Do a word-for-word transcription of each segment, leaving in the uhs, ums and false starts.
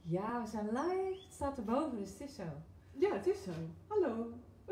Ja, we zijn live. Het staat erboven, dus het is zo. Ja, het is zo. Hallo.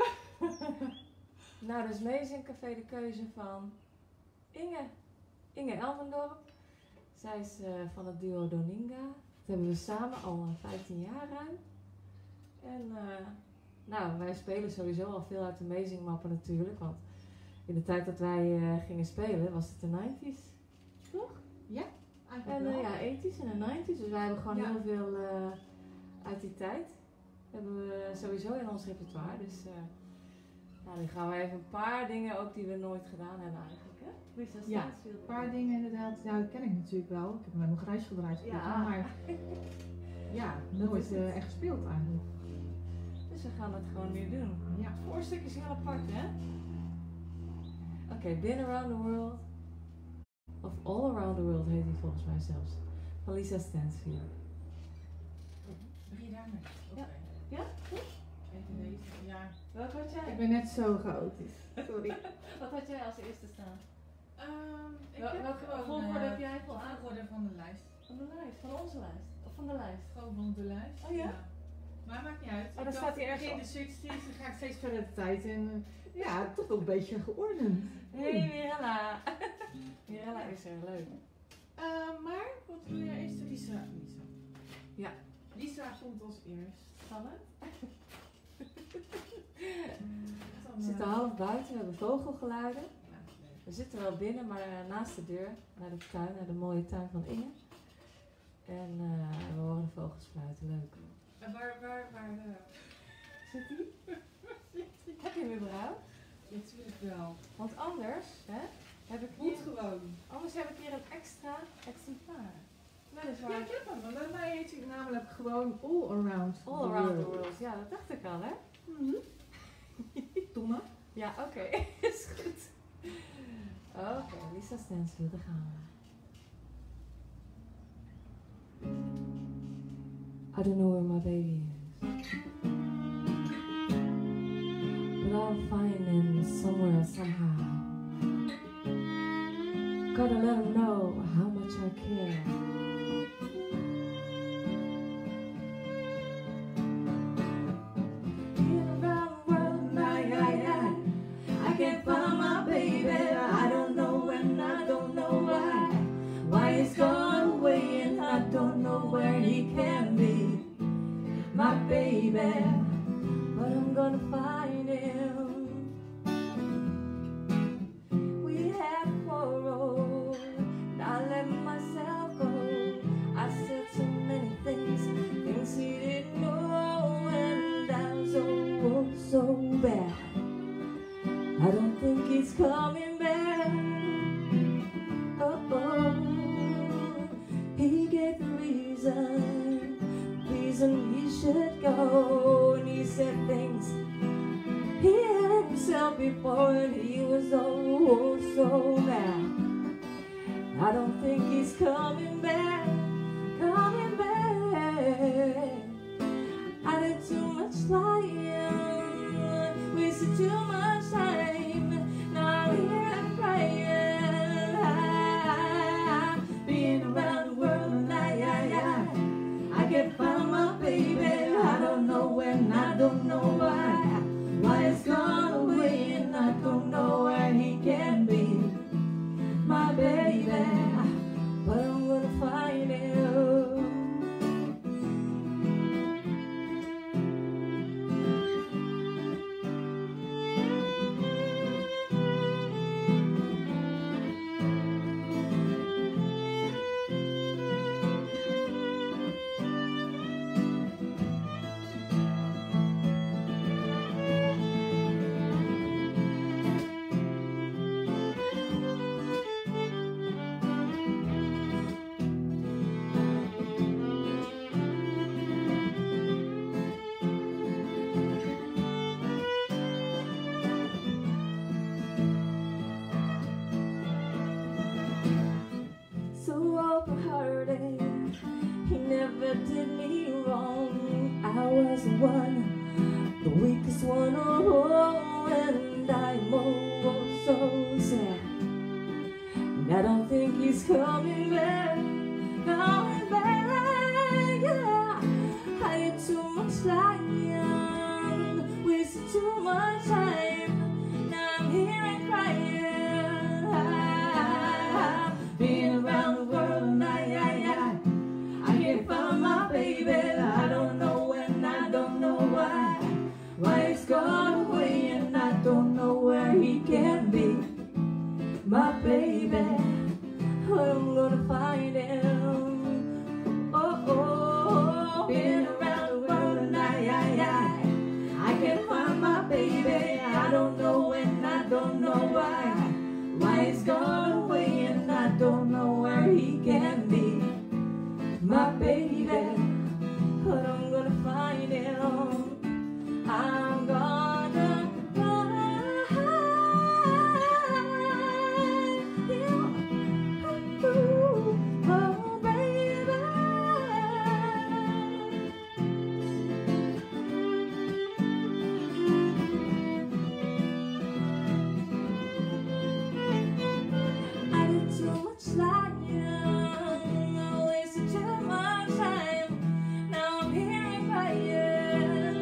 Nou, dat is Amazing Café de Keuze van Inge. Inge Elmendorp. Zij is uh, van het duo Doninga. Dat hebben we samen al vijftien jaar ruim. En uh, nou, wij spelen sowieso al veel uit de Amazing mappen natuurlijk. Want in de tijd dat wij uh, gingen spelen was het de nineties. Toch? Ja, En eigenlijk uh, wel. ja, eighties en de nineties. Dus wij hebben gewoon Ja. heel veel uh, uit die tijd. Hebben we sowieso in ons repertoire. Dus uh, nou, nu gaan we even een paar dingen ook die we nooit gedaan hebben eigenlijk. Hè? Lisa Ja, Stansfield. een paar dingen inderdaad. Ja, dat ken ik natuurlijk wel. Ik heb met mijn grijs gedraaid gespeeld, Ja. maar ja, nooit uh, echt gespeeld eigenlijk. Dus we gaan het gewoon nu doen. Ja. Het voorstuk is heel apart, hè? Oké, okay, Been Around the World. Of All Around the World heet die volgens mij zelfs. Van Lisa Stansfield. Begin je daarmee? Ja. Ja? Goed? Even deze. Ja. Welke had jij? Ik ben net zo chaotisch. Sorry. Wat had jij als eerste staan? Um, ik Wel- heb welke gewoon, volgorde eh, heb jij voor de aan? volgorde van de lijst. Van de lijst, van onze lijst. Of van de lijst. Gewoon van de lijst. Oh ja? Maar maakt niet uit. Oh, dan Ik staat dacht, hij ik ergens begin op. de sixties, dan ga ik steeds Verder de tijd en uh, ja, toch wel een beetje geordend. Hey Mirella. Mirella is er, leuk. Uh, maar, wat wil jij eerst? Lisa. Lisa. Ja. Lisa komt als eerst. Spannend. Dan, We zitten eh, half buiten, we hebben vogelgeluiden. ja, nee. We zitten wel binnen, maar uh, naast de deur, naar de tuin, naar de mooie tuin van Inge. En uh, we horen de vogels fluiten, leuk. En waar, waar, waar, uh, Zit die? Heb je hem überhaupt? natuurlijk wel. Want anders, hè, heb ik Moet hier, gewoon. anders heb ik hier een extra exemplaar. Weliswaar. Ja, ik heb hem. Want bij mij heet hij namelijk gewoon All Around All Around the World. Ja, dat dacht ik al, hè? Mhm. Domme. Ja, oké. Is goed. Oké, okay, Lisa Stansfield, daar gaan we. I don't know where my baby is, but I'll find him somewhere somehow. Gotta let him know how much I care. Been around the world, I, I, I, I can't find my baby. I don't know and I don't know why. Why he's gone away and I don't know where he can be. My baby, but I'm gonna find him. We had a quarrel, and I let myself go. I said so many things, things he didn't know, and I'm so, oh, so bad. I don't think he's coming back. Oh, oh. He gave the reason, reason he should go, and he said things he had himself before, and he was oh, oh so mad. I don't think he's coming back, coming back. I did too much lying, wasted too much time. Now I'm here crying, being around the world, and I, I, I, I can't find my baby. I don't know when, I don't know why. Why he's gone away, and I don't know where he can be. My baby, but I'm gonna find him. So open-hearted, he never did me wrong. I was the one, the weakest one, oh, and I'm oh, so sad. And I don't think he's coming back, coming back, yeah. lying, wasted too much time. Now I'm here and crying. Been around the world and I, I, I, I can't find my baby. I don't know when, I don't know why. Why he's gone away and I don't know where he can be. My baby, I'm gonna find him. Oh, oh, oh. Been around the world and I, I, I, I can't find my baby. I don't know when, I don't know why. Why he's gone away and I don't know where he can be. My baby, but I'm gonna find him. I'm gonna find him. Ooh, oh baby. I did too much lying, I wasted too much time. Now I'm here and crying.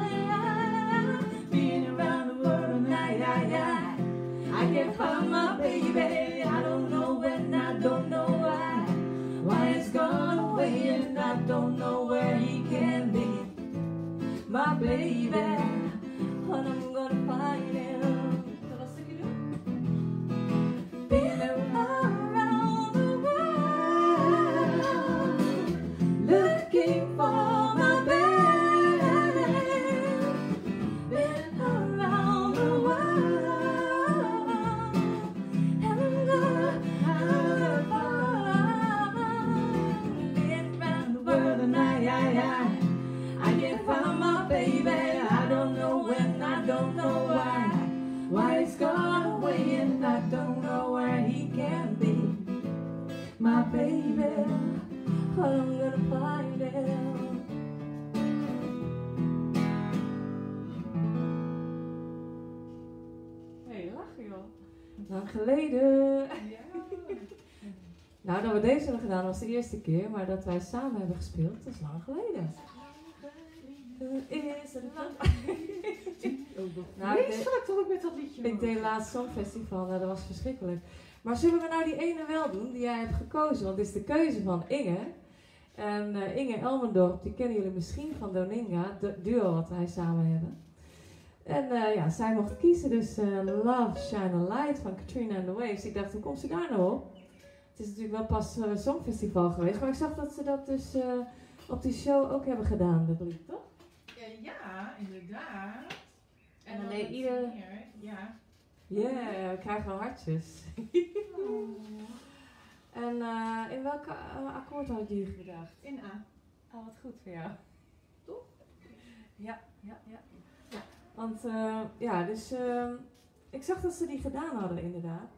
Been around the world and I, I, I, I can't find my baby. I don't know when, I don't know why. Why it's gone away and I don't know where he can be. My baby, but I'm gonna find him. Zal dat stukje doen? Been around the world, looking for my baby. Been around the world, and I'm gonna find. Been around the world and I, I, I, I can't find my baby. I don't know when, I don't know why. Why he's gone away and I don't know where he can be. My baby, but I'm gonna find him. Hey, lachen joh. Lang geleden. Ja. Nou, dat we deze hebben gedaan was de eerste keer, maar dat wij samen hebben gespeeld, dat is lang geleden. Is het lang? Nou, ik deed- Vreselijk toch ook met dat liedje. Ik deed laatst Songfestival, nou, dat was verschrikkelijk. Maar zullen we nou die ene wel doen die jij hebt gekozen? Want het is de keuze van Inge. En eh, Inge Elmendorp, die kennen jullie misschien van Doninga, het duo wat wij samen hebben. En eh, ja, zij mocht kiezen, dus eh, Love Shine a Light van Katrina and the Waves. Ik dacht, hoe komt ze daar nou op? Het is natuurlijk wel pas uh, Songfestival geweest, maar ik zag dat ze dat dus uh, op die show ook hebben gedaan, dat lied, toch? Ja, ja, inderdaad. En dan wat deed het ieder- meer, ja. Ja, yeah, we krijgen wel hartjes. Oh. En uh, in welke uh, akkoord had je die gedacht? In A. Oh, wat goed voor jou. Toch? Ja, ja, ja. ja. Want uh, ja, dus uh, ik zag dat ze die gedaan hadden inderdaad.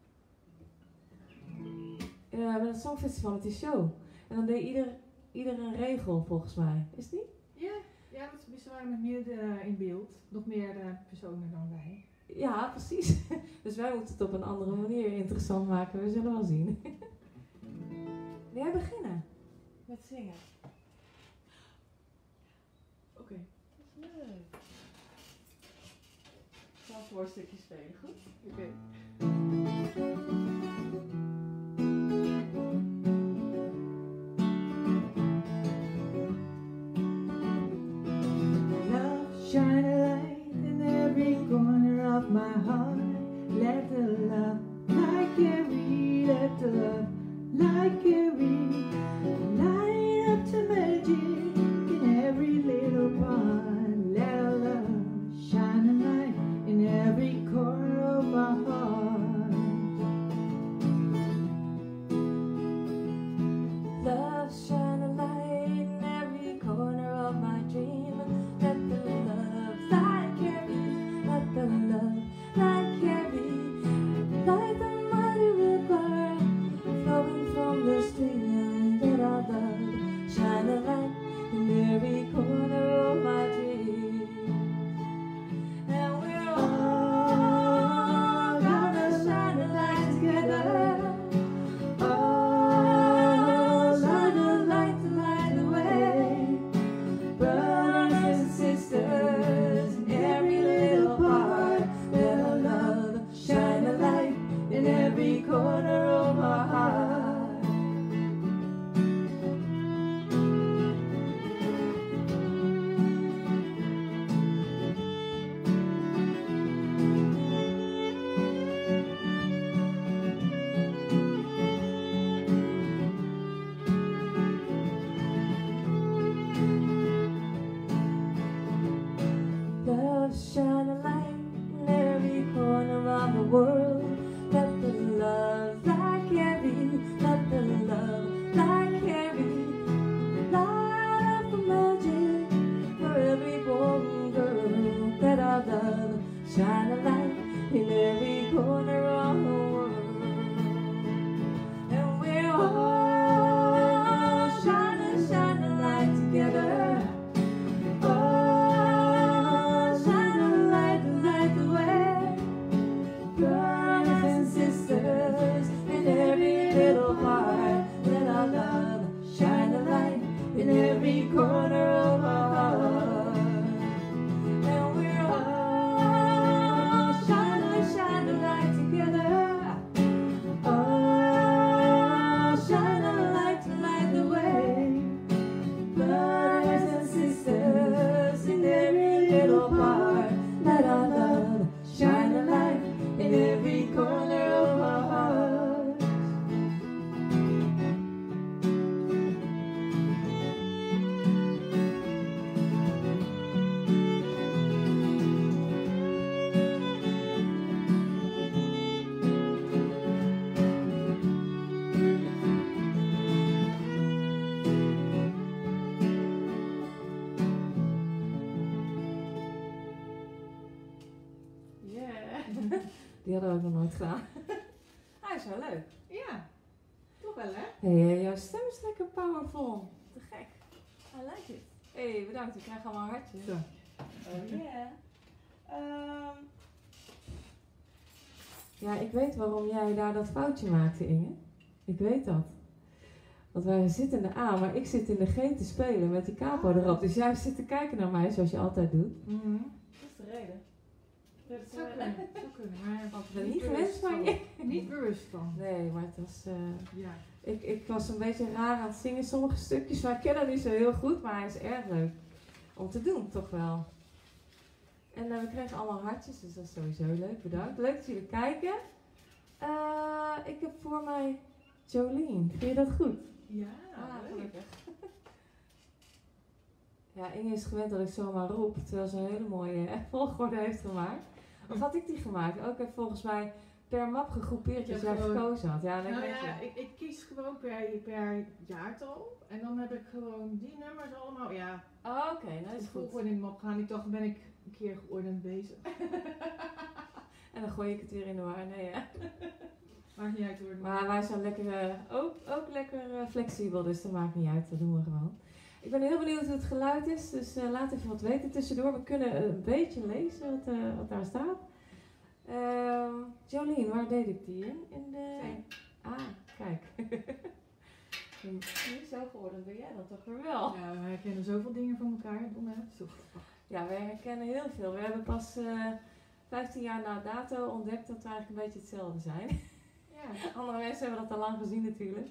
Uh, met het Songfestival met die show. En dan deed ieder, ieder een regel volgens mij. Is het niet? Ja, ja, dat ze waren met meer uh, in beeld. Nog meer uh, personen dan wij. Ja, precies. Dus wij moeten het op een andere manier interessant maken. We zullen wel zien. Wil jij beginnen met zingen? Oké. Okay. Dat is leuk. Ik zal een voorstukje spelen, goed? Oké. Okay. Shine a light in every corner of my heart. Let the love light carry, let the love light carry. Light up to magic in every little part. Let our love shine a light in every corner of our heart. Love shine a light in every corner of my dream. Let the love light carry, let the love light carry. Like the mighty river flowing from the stream. Let our love shine a light in every corner of my dream. little part. Let our love shine a light in every corner of our heart. And we're all shine a light, shine a light together. Oh, shine a light to light the way. Brothers and sisters in every little part. Let our love shine a light in every corner of our hearts. Yeah. Die hadden we ook nog nooit gedaan. Hij is wel leuk. Ja, toch wel hè? Hé, hey, jouw stem is lekker powerful. Te gek. I like it. Hé, hey, bedankt. Ik krijg allemaal hartjes. Zo. Oh yeah. Ehm. Ja, ik weet waarom jij daar dat foutje maakte, Inge. Ik weet dat. Want wij zitten in de A, maar ik zit in de G te spelen met die capo erop. Dus jij zit te kijken naar mij zoals je altijd doet. Mhm. Dat is de reden. Dat zou kunnen, zou kunnen, maar Want ik ben niet gewend van je. Niet bewust van. Nee, maar het was... Uh, Ja. ik, ik was een beetje raar aan het zingen, sommige stukjes, maar ik ken hem niet zo heel goed, maar hij is erg leuk om te doen, toch wel. En uh, we kregen allemaal hartjes, dus dat is sowieso leuk, bedankt. Leuk dat jullie kijken. Uh, ik heb voor mij Jolien, vind je dat goed? Ja, Ah, leuk. gelukkig. Ja, Inge is gewend dat ik zomaar roep, terwijl ze een hele mooie eh, volgorde heeft gemaakt. Of had ik die gemaakt? Ook heb volgens mij per map gegroepeerd Je dat hebt jij gewoon- gekozen had. Ja, dat Nou weet ja, je. ik, ik kies gewoon per, per jaartal. En dan heb ik gewoon die nummers allemaal. Ja, Oh, oké, okay, dat de is goed. volgorde in de map gaan. Ik dacht, ben ik een keer geordend bezig. En dan gooi ik het weer in de war. Nee, hè? Maakt niet uit hoor. Maar wij zijn lekker, uh, ook, ook lekker uh, flexibel, dus dat maakt niet uit. Dat doen we gewoon. Ik ben heel benieuwd hoe het geluid is, dus uh, laat even wat weten tussendoor. We kunnen uh, een beetje lezen wat, uh, wat daar staat. Uh, Jolien, waar deed ik die in? In de... Nee. Ah, kijk. Niet zo geworden ben jij dan toch weer wel. Ja, we herkennen zoveel dingen van elkaar. Dom, hè? Zo grappig. Ja, we herkennen heel veel. We hebben pas uh, vijftien jaar na dato ontdekt dat we eigenlijk een beetje hetzelfde zijn. Ja. Andere mensen hebben dat al lang gezien natuurlijk.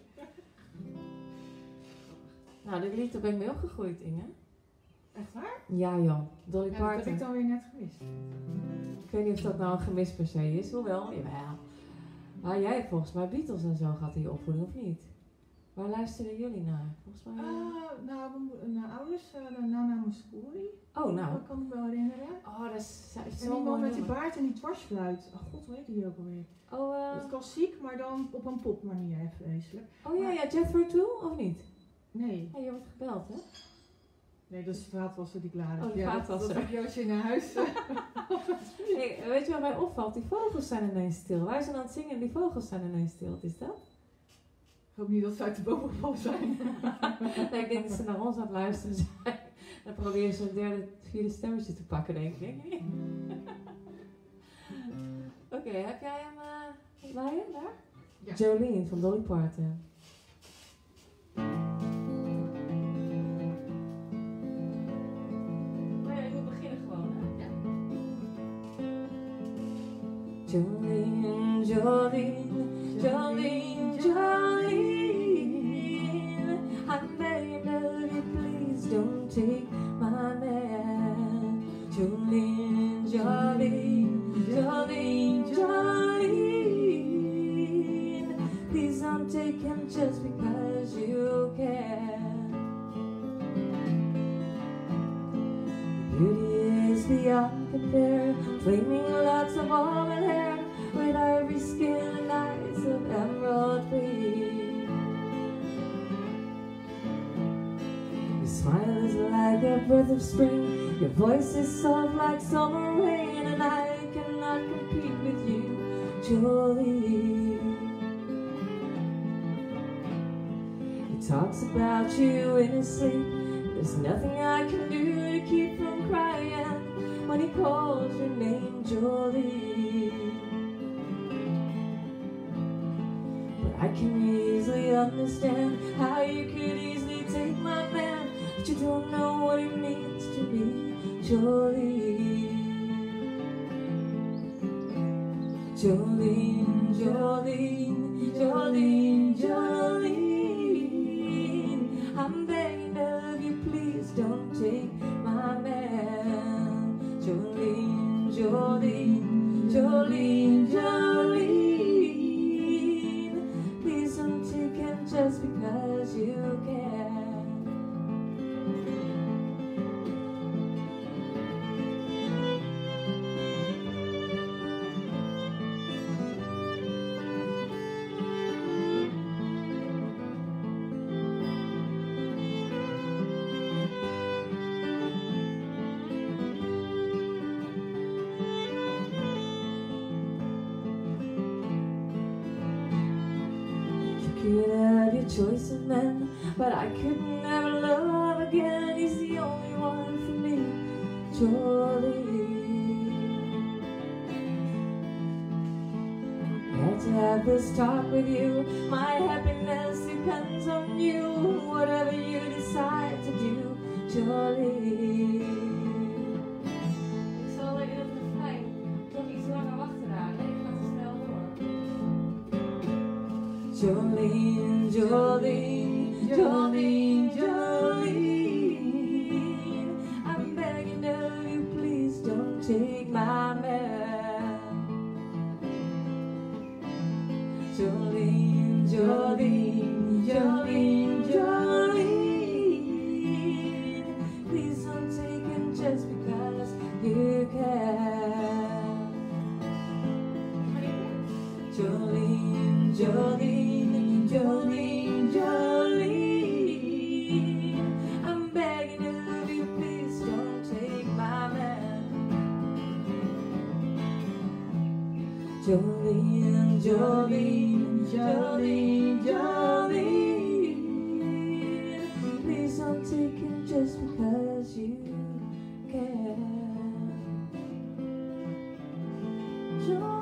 Nou, dit lied, daar ben ik mee opgegroeid, Inge. Echt waar? Ja, joh. Dolly Ja, dat Parton. heb ik dan weer net gemist. Ik weet niet of dat nou een gemis per se is. Hoewel, jawel. Maar jij hebt volgens mij Beatles en zo gehad in je opvoeding, of niet? Waar luisterden jullie naar? Volgens mij... uh, Ah, nou, mijn mo- mijn ouders, uh, de Nana Mouskouri. Oh, nou. Dat kan ik me wel herinneren. Oh, dat is, dat is En zo'n die man mooi met die nummer. baard en die dwarsfluit. Oh god, hoe heet die ook alweer? Oh, uh, Dat is klassiek, maar dan op een popmanier, even vreselijk. oh ja, ja, Jethro Tull, of niet? Nee. Ja, je wordt gebeld, hè? Nee, dat is de vaatwasser die klaar is. Oh, de Ja, dat- vaatwasser. Dat heb je als je naar huis... Hey, weet je wat mij opvalt? Die vogels zijn ineens stil. Wij zijn aan het zingen en die vogels zijn ineens stil. Wat is dat? Ik hoop niet dat ze uit de boom gevallen zijn. Nee, ik denk dat ze naar ons aan het luisteren zijn. Dan proberen ze een derde, vierde stemmetje te pakken, denk ik. Oké, okay, heb jij hem uh, bij je daar? Ja. Jolene van Dolly Parton. Oh ja, ik moet beginnen gewoon, hè? Ja. Jolene, Jolene, Jolene, Jolene, I beg of you, please don't take my man. Jolene, Jolene, Jolene, Jolene, please don't take him just because you can. Beauty is beyond compare, flaming locks of almond hair, with ivory skin and eyes of emerald green. Your smile is like a breath of spring, your voice is soft like summer rain, and I cannot compete with you, Jolene. He talks about you in his sleep. There's nothing I can do to keep from crying when he calls your name, Jolene. But I can easily understand how you could easily take my man, but you don't know what it means to be Jolene. Jolene, Jolene, Jolene, Jolene. I'm begging of you, please don't take my man. Jolene, Jolene, Jolene, Jolene. Please don't take him just because you can. You could have your choice of men, but I could never love again. He's the only one for me, Jolene. Had to have this talk with you. My happiness depends on you. Whatever you decide to do, Jolene. Ik zal even op de trein toch iets langer wachten daar. Nee, ik ga te snel door. Jolene, Jolene, Jolene, Jolene. I'm begging of you, please don't take my man. Jolene, Jolene, Jolene, Jolene. Please don't take him just because you can. Jolene, Jolene, Jolene, Jolene. I'm begging of you, please don't take my man. Jolene, Jolene, Jolene, Jolene. Please don't take him just because you can. Jolene.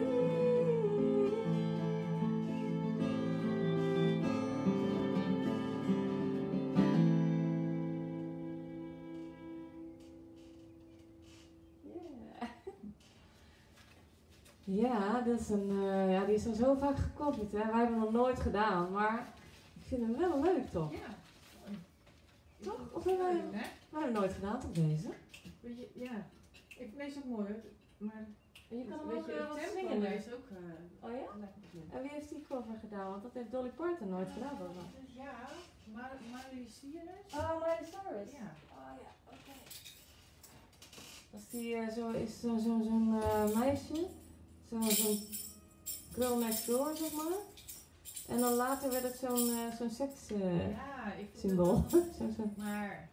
Ja, dat is een, uh, ja, die is al zo vaak gecoverd, hè. Wij hebben hem nog nooit gedaan, maar ik vind hem wel leuk, toch? Ja. Toch? Of hebben wij hem, hè? wij hebben hem nooit gedaan, toch, deze? Weet je, ja. Ik vind deze ook mooi, hoor. Maar En je kan hem weet ook je, uh, het wat tempo zingen nu. is ook... Uh, Oh ja? lekker bekend. En wie heeft die cover gedaan? Want dat heeft Dolly Parton nooit gedaan, volgens mij. Ja, maar Miley Cyrus? Oh, Miley Cyrus? Ja. Oh ja, oké. Als die uh, zo is, zo'n zo, zo uh, meisje, zo'n zo girl next door, zeg maar. En dan later werd het zo'n uh, zo'n seks uh, Ja, ik symbool. zo, zo. Maar...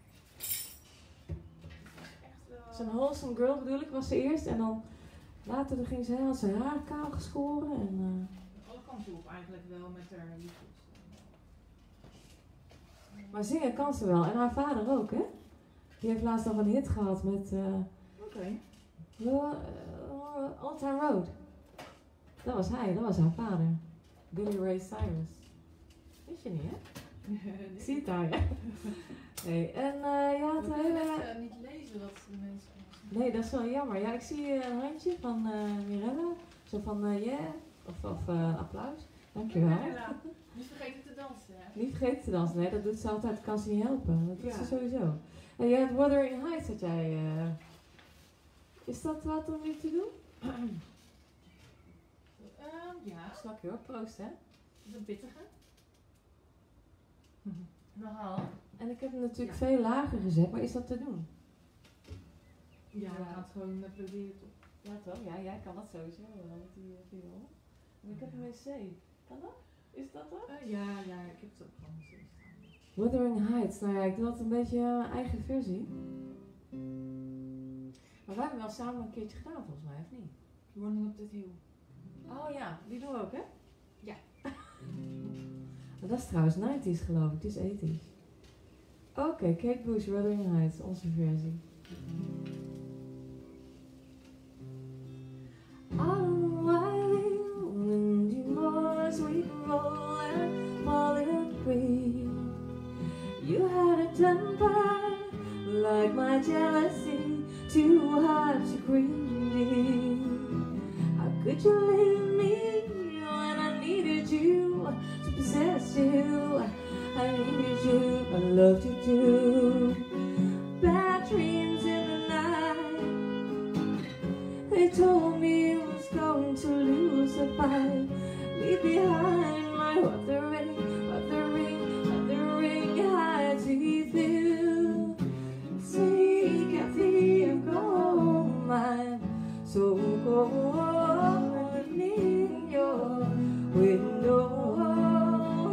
Echt wel... Zo'n wholesome girl bedoel ik, was ze eerst. En dan later dan ging ze, had ze haar kaal geschoren. En, uh, alle kanten op eigenlijk wel met haar liedjes. maar zingen kan ze wel. En haar vader ook, hè? Die heeft laatst nog een hit gehad met... Uh, Oké. Okay. uh, Old Town Road. Dat was hij, dat was haar vader. Billy Ray Cyrus. Wist je niet, hè? Nee. Zie je het daar, ja? Nee, en uh, ja, het We hele... kunnen echt, uh, niet lezen wat de mensen... Nee, dat is wel jammer. Ja, ik zie uh, een handje van uh, Mirella. Zo van, uh, yeah. Of, of uh, applaus. Dankjewel. Ja, niet vergeten te dansen, hè? Niet vergeten te dansen. Nee, dat doet ze altijd. Kan ze niet helpen. Dat doet Ja. ze sowieso. En jij hebt Wuthering Heights, had jij... Uh, is dat wat om nu te doen? Um, ja, Snap je hoor. Proost, hè? de pittige. Nogal. En ik heb hem natuurlijk Ja. veel lager gezet, maar is dat te doen? Ja, Ja. we gaan het gewoon uh, proberen toch. Ja toch? Ja, jij kan dat sowieso wel met die uh, viool. En ik heb hem in C. Kan dat? Is dat dat? Uh, ja, ja, ik heb het ook gewoon gezien. Wuthering Heights, nou ja, ik doe dat een beetje uh, eigen versie. Maar wij hebben wel samen een keertje gedaan volgens mij, of niet? Running Up That Hill. Oh ja, die doen we ook, hè? Ja. Maar dat is trouwens nineties geloof ik, het is eighties. Oké, okay, Kate Bush, Wuthering Heights, onze versie. I don't know why when you more sweet roll and fall in free. You had a temper like my jealousy, too hard to greedy. How could you leave me when I needed you to possess you? I needed you, I loved you too. Bad dreams in the night, they told me I was going to lose the fight. Leave behind my what the ring, what the ring, what the ring hides with you. Sweet Kathy, I'm gone, I'm so cold in your window.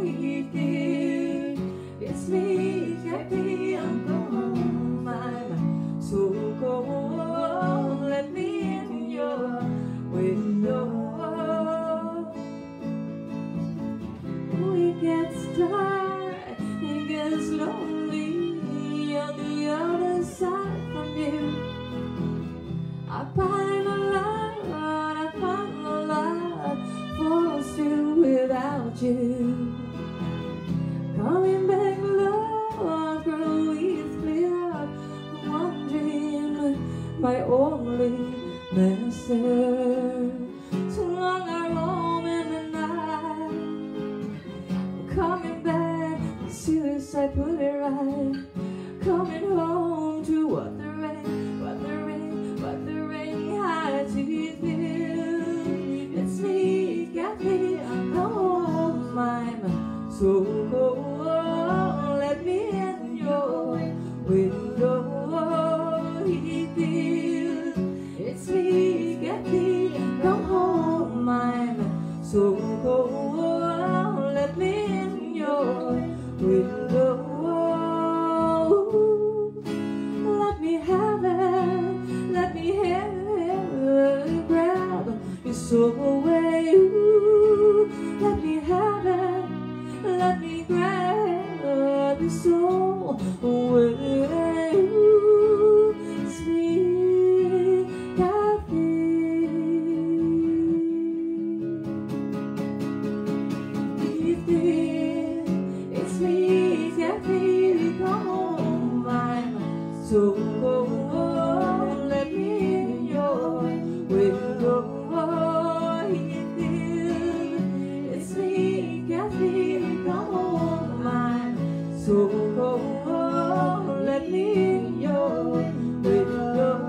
It's me, Kathy, I'm gone, I'm so cold. Let me in your window. It gets dark, it gets lonely on the other side from you. I find a lot, I find a lot for you without you. Coming back, love, grow is clear. One dream, my only master. Too long I roam in the night. Coming back, as soon as I put it right. Coming home to what the rain, what the rain, what the rain hides with you. It's me, Kathy, I'm home, I'm so cold. Let me in your window. It's me, Kathy, come home, I'm so cold. Let me in your window. Let me have it, let me have it, grab your soul away. Ooh, let me have it, let me grab your soul away. Ooh, sweet Kathy. It's me, Kathy, come home, I'm so cold. Let me in your window. It's me, Kathy, come home, I'm so cold. Let me in your window.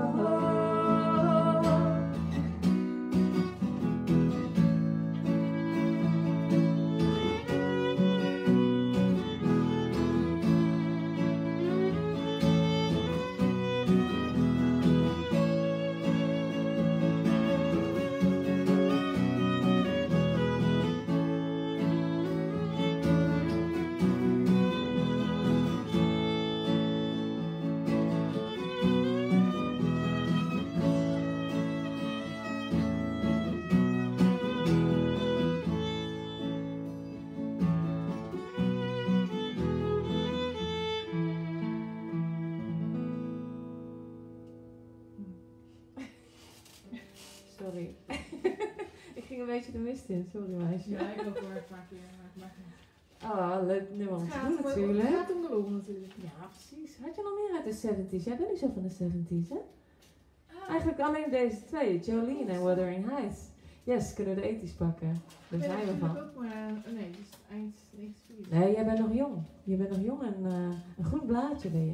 Sorry. Ik ging een beetje de mist in, sorry meisje. Ja, ik ook hoor, ik maak weer, maar ik maak niet. Ah, leuk nummer om Het te gaat, doen om, natuurlijk. het gaat om de lol natuurlijk. Ja, precies. Had je nog meer uit de zeventies? Jij bent niet zo van de zeventies, hè? Ah, Eigenlijk alleen deze twee, Jolene en Wuthering Heights. Yes, kunnen we de ethisch pakken. Daar zijn we van. ook maar, nee, dus eind negentig. Nee, jij bent nog jong. Je bent nog jong en uh, een groen blaadje ben je.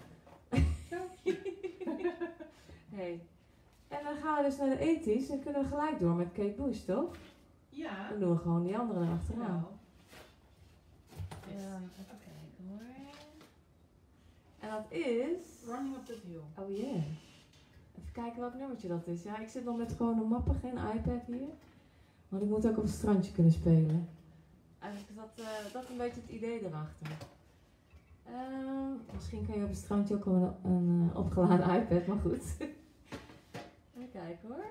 Hey. En dan gaan we dus naar de ethisch en kunnen we gelijk door met Kate Bush, toch? Ja. Dan doen we gewoon die andere erachteraan. Nou. Ja. Even kijken hoor. En dat is... Running Up That Hill. Oh yeah. Even kijken welk nummertje dat is. Ja, ik zit nog met gewoon een mappen, geen iPad hier. Want ik moet ook op het strandje kunnen spelen. Eigenlijk is dat, uh, dat een beetje het idee erachter. Uh, misschien kan je op het strandje ook wel een, een uh, opgeladen iPad, maar goed. Even kijken hoor.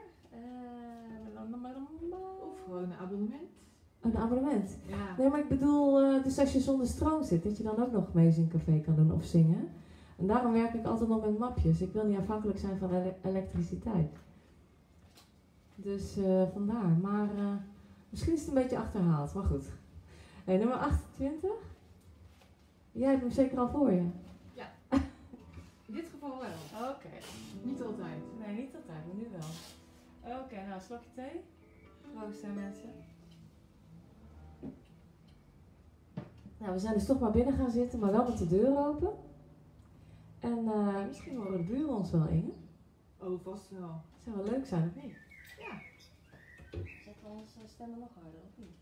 Uh, Of gewoon een abonnement. een abonnement? Ja. Nee, maar ik bedoel, uh, dus als je zonder stroom zit, dat je dan ook nog mee in een café kan doen of zingen. En daarom werk ik altijd nog met mapjes. Ik wil niet afhankelijk zijn van ele- elektriciteit. Dus uh, vandaar. Maar uh, misschien is het een beetje achterhaald, maar goed. Hey, nummer achtentwintig? Jij hebt hem zeker al voor je. In dit geval wel. Oké. Niet altijd. Nee, niet altijd, maar nu wel. Oké, nou, slokje thee. Proost hè mensen. Nou, we zijn dus toch maar binnen gaan zitten, maar wel met de deur open. En uh, misschien horen de buren ons wel, Inge. Oh, vast wel. Dat zou wel leuk zijn, of niet? Ja. Zetten we onze stemmen nog harder, of niet?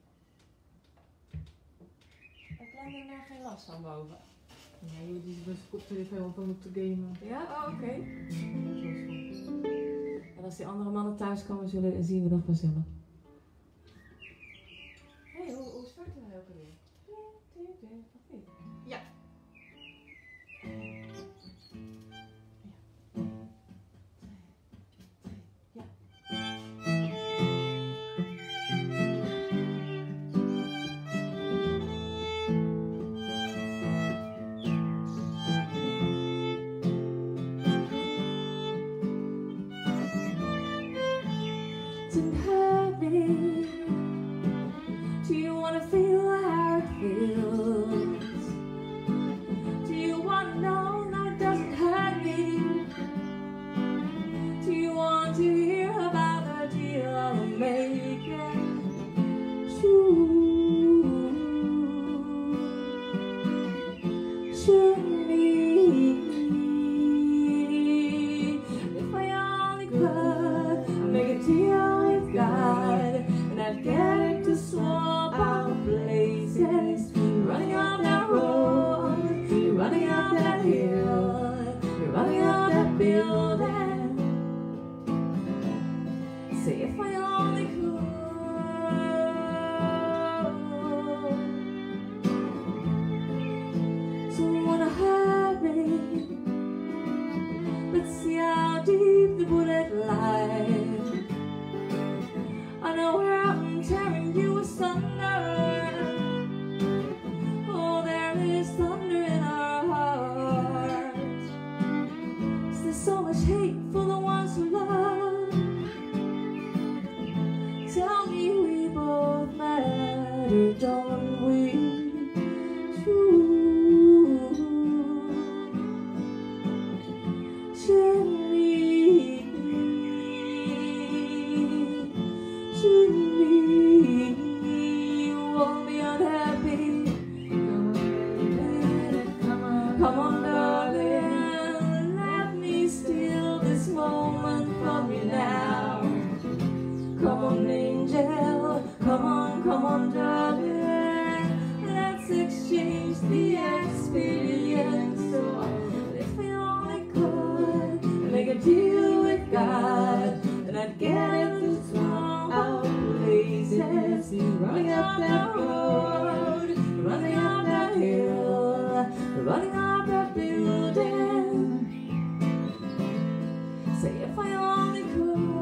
Heb jij daar geen last van boven? Nee, joh, die is best koptelefoon van op te gamen. Ja? Oh, oké. Okay. Ja, dat is wel schoon. En als die andere mannen thuis komen, zullen, zien we dat vanzelf. Hé, hey, hoe, hoe starten we ook alweer? Of niet? Ja. Do you wanna feel how it feels? Do you wanna know that it doesn't hurt me? Do you want to hear about the deal I'll make it true? Should me, if I only could make a deal with God, and I'd get to swap out places. Running up that road, you're running up that hill, you're running up that building. Say if I only could. Don't wanna hurt me, but see how deep the bullet lies. I know where I'm tearing you asunder. Oh, there is thunder in our hearts. There's so much hate for the ones who love. Tell me we both matter, don't we? True. Should we? To me, you won't be unhappy. Come on, come on, darling. Let me steal this moment from you now. Come on, angel. Come on, come on, darling. Let's exchange the experience. So if we only could make a deal with God, then I'd get it this wrong. Out places, running up that road, running up that hill, running up that building. Say if I only could.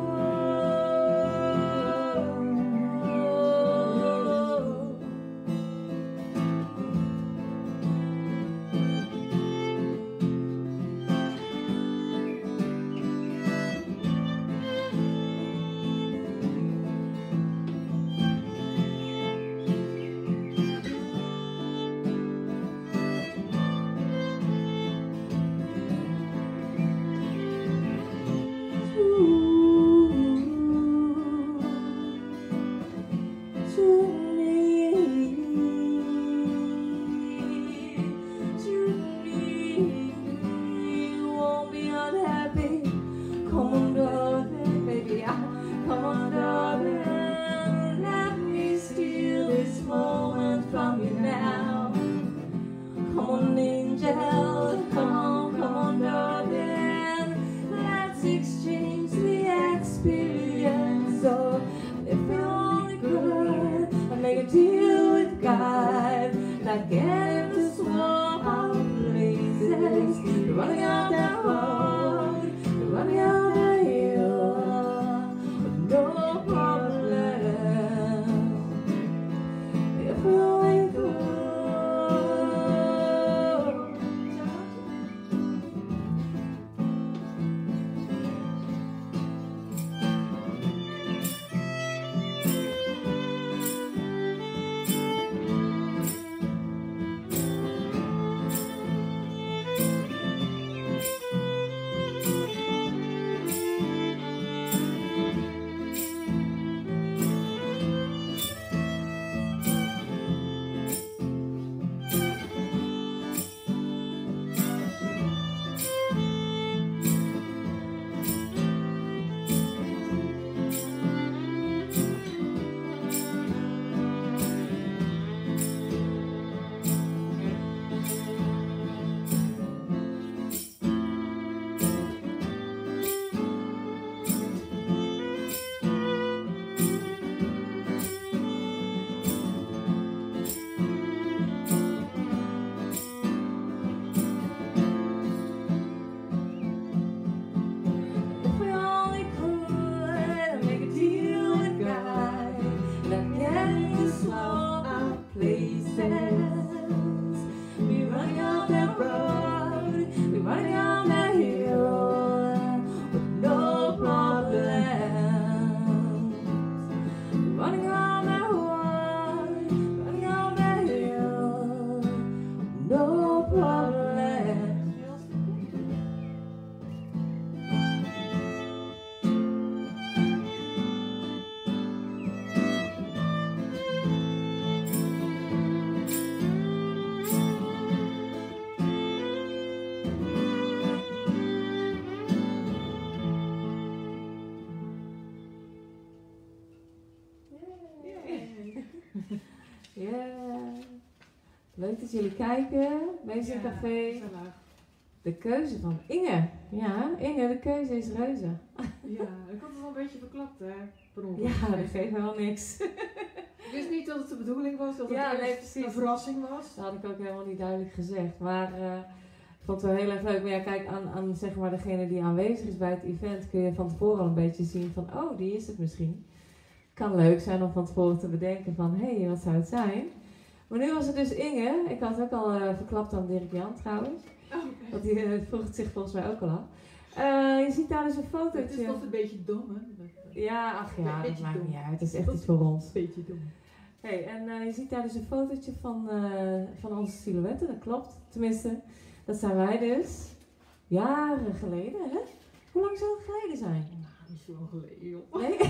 Leuk dat jullie kijken. Wees in café. gezellig. De keuze van Inge. Ja, Inge, de keuze is reuze. Ja, ik had het wel een beetje verklapt, hè. Per ongeluk. Ja, dat geeft wel niks. Ik wist niet dat het de bedoeling was, dat het Ja, eerst nee, precies. een verrassing was. Dat had ik ook helemaal niet duidelijk gezegd. Maar uh, ik vond het wel heel erg leuk. Maar ja, kijk, aan, aan zeg maar degene die aanwezig is bij het event kun je van tevoren al een beetje zien van, oh, die is het misschien. Kan leuk zijn om van tevoren te bedenken van, hé, hey, wat zou het zijn? Maar nu was het dus Inge. Ik had ook al uh, verklapt aan Dirk Jan trouwens. Oh, okay. Want die uh, vroeg het zich volgens mij ook al af. Uh, je ziet daar dus een fotootje. Het is toch een beetje dom, hè? Ja, ach ja, dat maakt dom. niet uit. Het is echt iets voor ons. Een beetje dom. Hey, en uh, je ziet daar dus een fotootje van, uh, van onze silhouetten, dat klopt. Tenminste, dat zijn wij dus. Jaren geleden, hè? Hoe lang zou het geleden zijn? Nou, niet zo lang geleden, joh. Nee?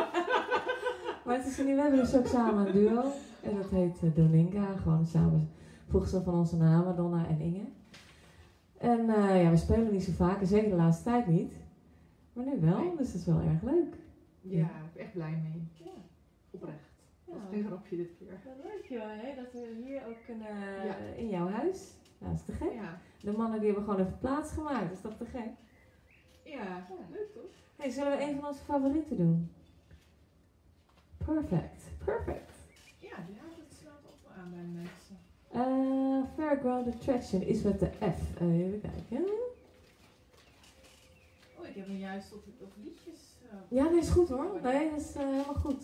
Maar het is, nu, we hebben dus ook samen een duo. En dat heet uh, Doninga. Gewoon samen voegsel van onze namen, Donna en Inge. En uh, ja, we spelen niet zo vaak, en zeker de laatste tijd niet. Maar nu wel, Nee. dus dat is wel erg leuk. Ja, ik ben echt blij mee. Ja. Oprecht. Ja. Dat is geen grapje dit keer. Wel leuk joh, hè? Dat we hier ook kunnen, Ja. in jouw huis. Ja, dat is te gek. Ja. De mannen die hebben gewoon even plaats gemaakt, dat is toch te gek? Ja, leuk toch? Hey, zullen we een van onze favorieten doen? Perfect, perfect. Ja, ja, dat slaat ook wel aan bij mensen. Uh, Fairground Attraction is met de F. Uh, even kijken. Oh, ik heb me juist op, op liedjes. Uh, Ja, nee, is goed hoor. Nee, dat is uh, helemaal goed.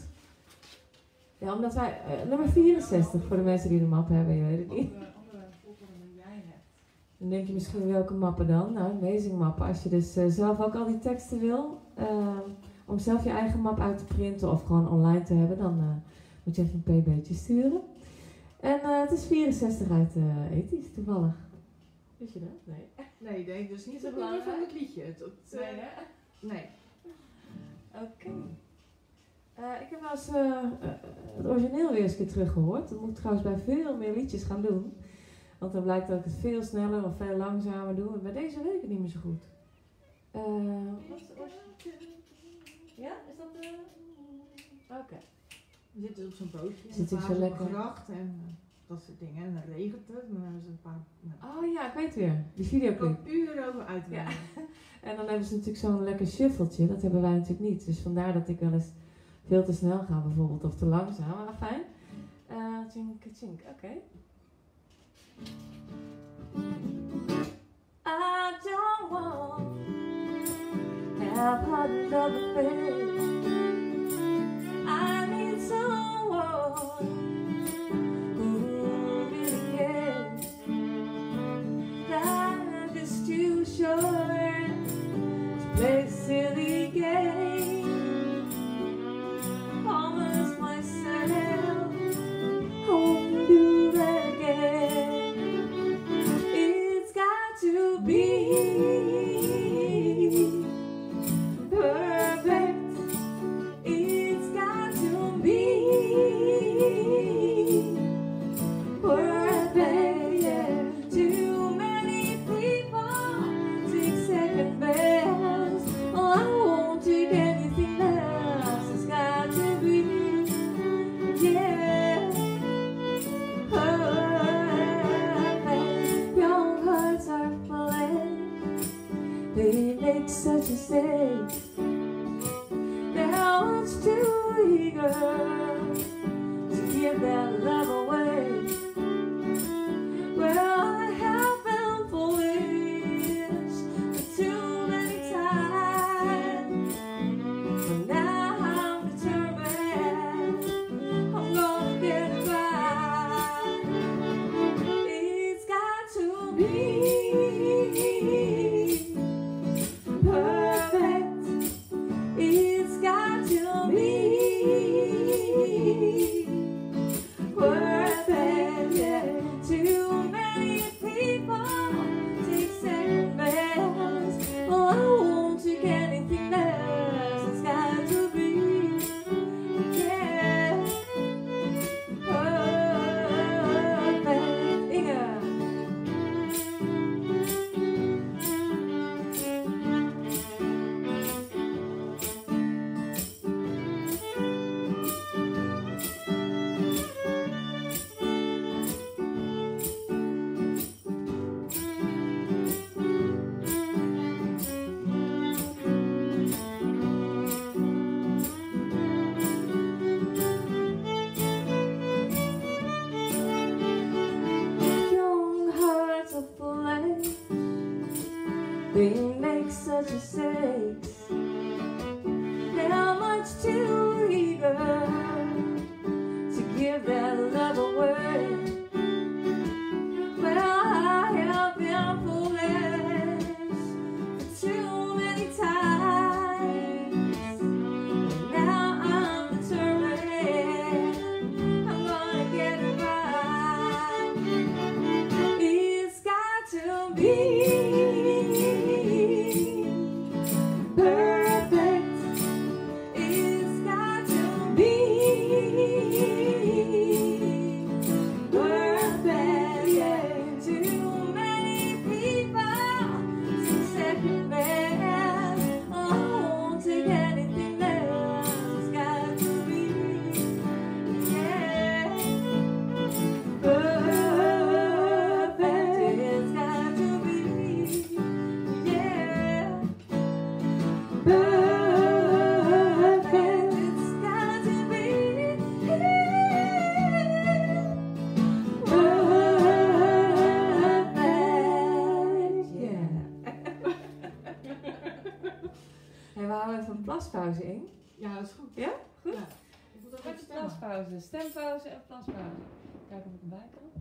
Ja, omdat wij, uh, nummer vierenzestig voor de mensen die de map hebben, je weet het niet. andere, andere volgorde dan jij hebt. Dan denk je misschien welke mappen dan? Nou, amazing mappen. Als je dus uh, zelf ook al die teksten wil, uh, om zelf je eigen map uit te printen of gewoon online te hebben, dan uh, moet je even een pb'tje sturen. En uh, het is vierenzestig uit uh, ethisch, toevallig. Weet je dat? Nee. Nee, nee, dus niet Is dat het nummer van belangrijk? het liedje. Het, het, uh, Nee, hè? nee. Oké. Okay. Uh, ik heb wel eens uh, uh, het origineel weer eens een keer teruggehoord. Dat moet ik trouwens bij veel meer liedjes gaan doen. Want dan blijkt dat ik het veel sneller of veel langzamer doe. En bij deze weet ik het niet meer zo goed. Uh, wat is het origineel? Ja, is dat de... Oké. Okay. We zitten op zo'n bootje. Zit en ik we zo varen op lekker? een gracht en uh, dat soort dingen. En dan regent het. En dan hebben ze een paar... Nou, Oh ja, ik weet weer. Die ik videoclip. kan uren over uitweiden. Ja. En dan hebben ze natuurlijk zo'n lekker shuffletje. Dat hebben wij natuurlijk niet. Dus vandaar dat ik wel eens veel te snel ga bijvoorbeeld. Of te langzaam. Maar fijn. Uh, tjink, tjink. Oké. Okay. I don't want have another thing. I need someone who really cares. Life is too short to play silly games. Promise myself I won't do that again. It's got to be perfect. It's got to be perfect. Yeah. Too many people take second best. Oh, I won't take anything else. It's got to be, yeah, perfect. Young hearts are flesh. They make such a mistake. Now it's too eager to give that love away. Well, I have been foolish for too many times, but now I'm determined I'm gonna get it right. It's got to be perfect. It's got to be perfect. They make such mistakes. How much too eager to give that love away. Well, I have been foolish for too many times. Now I'm determined I'm gonna get it right. It's got to be perfect. It's got to be perfect. Yeah. Too many people to second best. I won't take anything less. It's got to be, yeah, perfect. It's got to be, yeah, perfect. It's got to be, perfect. Yeah. Hey, we houden even een plaspauze in. Ja, dat is goed. Ja? Goed? Ja. Ik moet ook Even even stemmen. plaspauze, stempauze en plaspauze. Kijken of ik erbij kan.